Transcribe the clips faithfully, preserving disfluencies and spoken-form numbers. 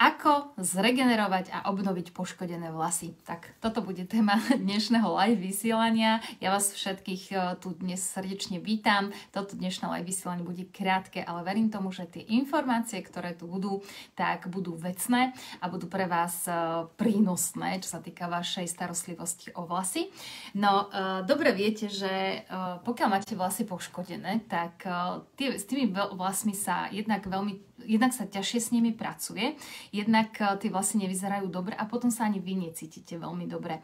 Ako zregenerovať a obnoviť poškodené vlasy. Tak toto bude téma dnešného live vysielania. Ja vás všetkých tu dnes srdečne vítam. Toto dnešné live vysielanie bude krátke, ale verím tomu, že tie informácie, ktoré tu budú, tak budú vecné a budú pre vás prínosné, čo sa týka vašej starostlivosti o vlasy. No, dobre viete, že pokiaľ máte vlasy poškodené, tak tie, s tými vlasmi sa jednak veľmi Jednak sa ťažšie s nimi pracuje, jednak tie vlasy nevyzerajú dobre a potom sa ani vy necítite veľmi dobre.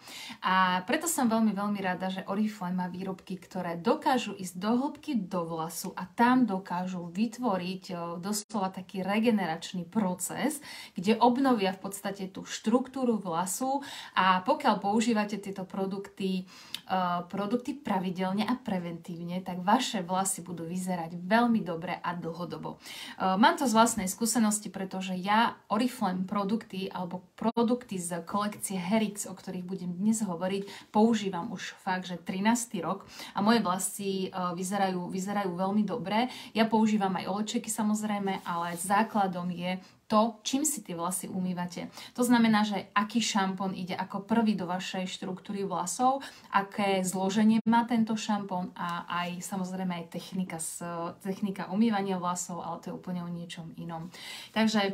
A preto som veľmi, veľmi rada, že Oriflame má výrobky, ktoré dokážu ísť do hĺbky do vlasu a tam dokážu vytvoriť doslova taký regeneračný proces, kde obnovia v podstate tú štruktúru vlasu a pokiaľ používate tieto produkty, produkty pravidelne a preventívne, tak vaše vlasy budú vyzerať veľmi dobre a dlhodobo. Mám to z vlastnej skúsenosti, pretože ja Oriflame produkty alebo produkty z kolekcie Herix, o ktorých budem dnes hovoriť, používam už fakt, že trinásty rok a moje vlasy uh, vyzerajú, vyzerajú veľmi dobre. Ja používam aj olečeky samozrejme, ale základom je to, čím si tie vlasy umývate. To znamená, že aký šampón ide ako prvý do vašej štruktúry vlasov, aké zloženie má tento šampón a aj samozrejme aj technika, technika umývania vlasov, ale to je úplne o niečom inom. Takže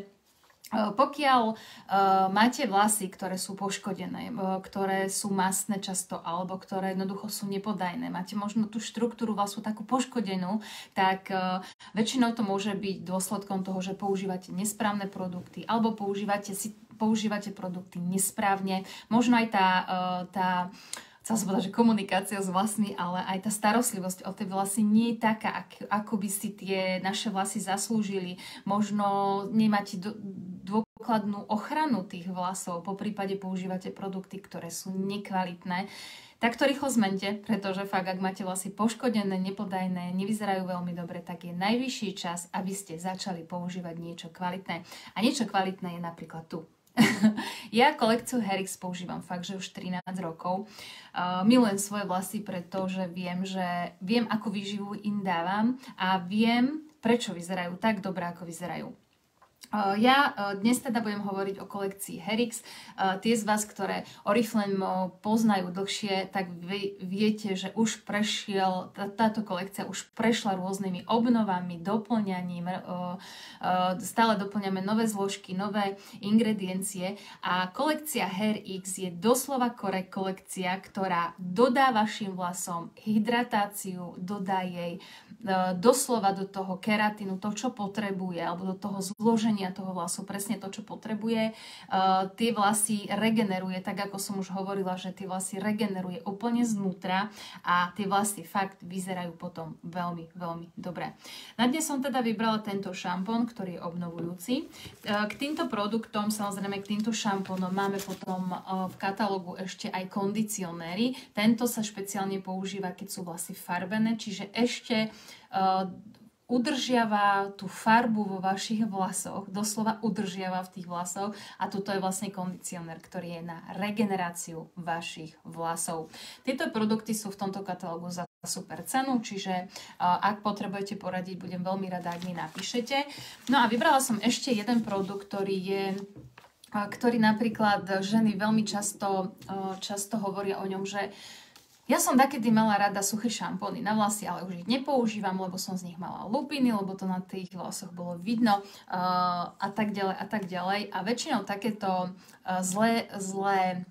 pokiaľ uh, máte vlasy, ktoré sú poškodené, uh, ktoré sú mastné často, alebo ktoré jednoducho sú nepodajné, máte možno tú štruktúru vlasu takú poškodenú, tak uh, väčšinou to môže byť dôsledkom toho, že používate nesprávne produkty, alebo používate, si, používate produkty nesprávne. Možno aj tá, uh, tá Chcela som povedať, že komunikácia s vlasmi, ale aj tá starostlivosť o tie vlasy nie je taká, ako by si tie naše vlasy zaslúžili. Možno nemáte do, dôkladnú ochranu tých vlasov, po prípade používate produkty, ktoré sú nekvalitné. Tak to rýchlo zmente, pretože fakt, ak máte vlasy poškodené, nepodajné, nevyzerajú veľmi dobre, tak je najvyšší čas, aby ste začali používať niečo kvalitné. A niečo kvalitné je napríklad tu. Ja kolekciu Herix používam fakt, že už trinásť rokov. Uh, milujem svoje vlasy, pretože viem, že viem, akú výživu im dávam a viem, prečo vyzerajú tak dobre, ako vyzerajú. Uh, ja uh, dnes teda budem hovoriť o kolekcii Herix. Uh, tie z vás, ktoré Oriflame uh, poznajú dlhšie, tak vy viete, že už prešiel, tá, táto kolekcia už prešla rôznymi obnovami, doplňaním, uh, uh, stále doplňame nové zložky, nové ingrediencie a kolekcia Herix je doslova korekt kolekcia, ktorá dodá vašim vlasom hydratáciu, dodá jej uh, doslova do toho keratínu to, čo potrebuje, alebo do toho zloženia toho vlasu, presne to, čo potrebuje. Uh, tie vlasy regeneruje, tak ako som už hovorila, že tie vlasy regeneruje úplne znútra a tie vlasy fakt vyzerajú potom veľmi, veľmi dobre. Na dnes som teda vybrala tento šampón, ktorý je obnovujúci. Uh, k týmto produktom, samozrejme k týmto šampónom máme potom uh, v katalógu ešte aj kondicionéry. Tento sa špeciálne používa, keď sú vlasy farbené, čiže ešte uh, udržiava tú farbu vo vašich vlasoch, doslova udržiava v tých vlasoch a toto je vlastne kondicionér, ktorý je na regeneráciu vašich vlasov. Tieto produkty sú v tomto katalógu za super cenu, čiže uh, ak potrebujete poradiť, budem veľmi rada, ak mi napíšete. No a vybrala som ešte jeden produkt, ktorý je uh, ktorý napríklad ženy veľmi často, uh, často hovoria o ňom, že ja som takedy mala rada suché šampóny na vlasy, ale už ich nepoužívam, lebo som z nich mala lupiny, lebo to na tých vlasoch bolo vidno uh, a tak ďalej a tak ďalej. A väčšinou takéto uh, zlé, zlé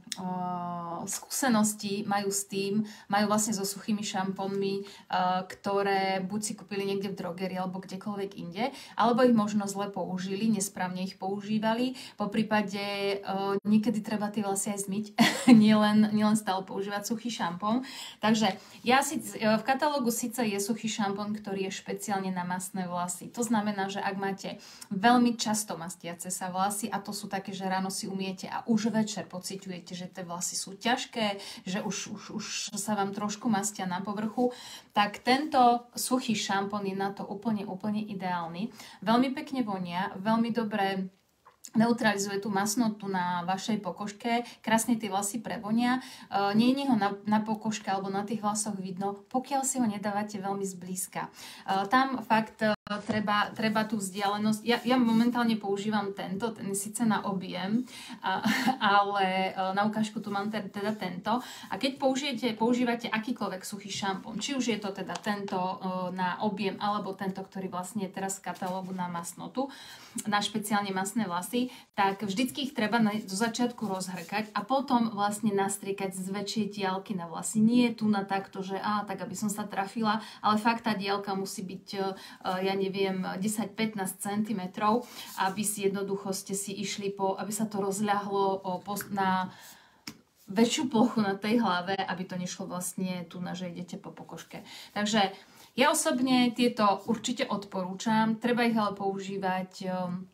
uh, skúsenosti majú s tým, majú vlastne so suchými šampónmi, uh, ktoré buď si kúpili niekde v drogerii alebo kdekoľvek inde, alebo ich možno zle použili, nesprávne ich používali. Po prípade uh, niekedy treba tie vlasy aj zmyť, nielen, nielen stále používať suchý šampón. Takže ja si, v katalógu síce je suchý šampón, ktorý je špeciálne na mastné vlasy. To znamená, že ak máte veľmi často mastiace sa vlasy a to sú také, že ráno si umiete a už večer pociťujete, že tie vlasy sú ťažké, že už, už, už sa vám trošku mastia na povrchu, tak tento suchý šampón je na to úplne, úplne ideálny. Veľmi pekne vonia, veľmi dobre neutralizuje tú masnotu na vašej pokožke, krásne tie vlasy prevonia. E, nie je ho na, na pokožke alebo na tých vlasoch vidno, pokiaľ si ho nedávate veľmi zblízka. E, tam fakt Treba, treba tú vzdialenosť. Ja, ja momentálne používam tento, ten je síce na objem, a, ale na ukážku tu mám teda tento. A keď použijete, používate akýkoľvek suchý šampón, či už je to teda tento na objem, alebo tento, ktorý vlastne je teraz v katalógu na masnotu, na špeciálne masné vlasy, tak vždycky ich treba na, do začiatku rozhrkať a potom vlastne nastriekať z väčšej diaľky na vlasy. Nie je tu na takto, že á, tak aby som sa trafila, ale fakt tá diaľka musí byť, ja neviem, desať až pätnásť centimetrov, aby si jednoducho ste si išli po, aby sa to rozľahlo na väčšiu plochu na tej hlave, aby to nešlo vlastne tu na, že idete po pokožke. Takže ja osobne tieto určite odporúčam, treba ich ale používať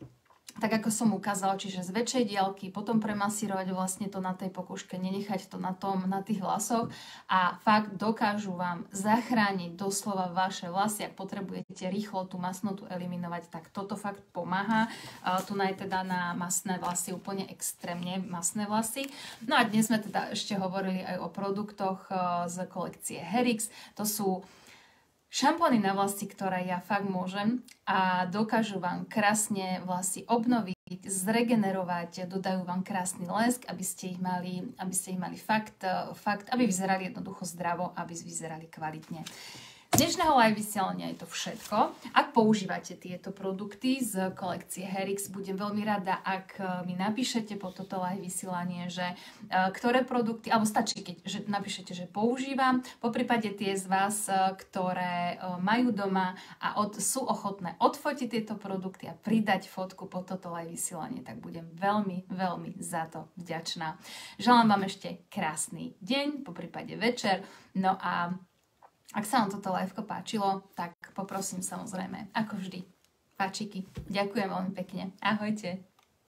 tak, ako som ukázala, čiže z väčšej diaľky, potom premasírovať vlastne to na tej pokožke, nenechať to na tom, na tých vlasoch a fakt dokážu vám zachrániť doslova vaše vlasy. Ak potrebujete rýchlo tú masnotu eliminovať, tak toto fakt pomáha. Tu je teda na masné vlasy, úplne extrémne masné vlasy. No a dnes sme teda ešte hovorili aj o produktoch z kolekcie Herix. To sú šampóny na vlasy, ktoré ja fakt môžem a dokážu vám krásne vlasy obnoviť, zregenerovať, dodajú vám krásny lesk, aby ste ich mali, aby ste ich mali fakt, fakt, aby vyzerali jednoducho zdravo, aby vyzerali kvalitne. Z dnešného live vysielania je to všetko. Ak používate tieto produkty z kolekcie Herix, budem veľmi rada, ak mi napíšete po toto live vysielanie, že ktoré produkty, alebo stačí, keď že napíšete, že používam. Poprípade tie z vás, ktoré majú doma a od, sú ochotné odfotiť tieto produkty a pridať fotku po toto live vysielanie, tak budem veľmi, veľmi za to vďačná. Želám vám ešte krásny deň, poprípade večer. No a ak sa vám toto liveko páčilo, tak poprosím samozrejme, ako vždy, páčiky. Ďakujem veľmi pekne. Ahojte.